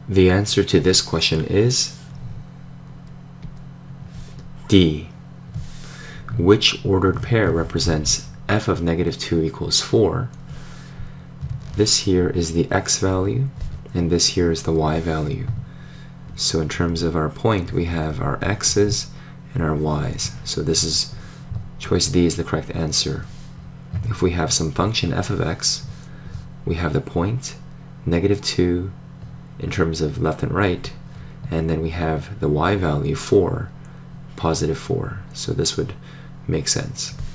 The answer to this question is D. Which ordered pair represents f of negative 2 equals 4? This here is the x value, and this here is the y value. So in terms of our point, we have our x's and our y's. So this is, choice D is the correct answer. If we have some function f of x, we have the point, negative 2, in terms of left and right, and then we have the y value 4, positive 4. So this would make sense.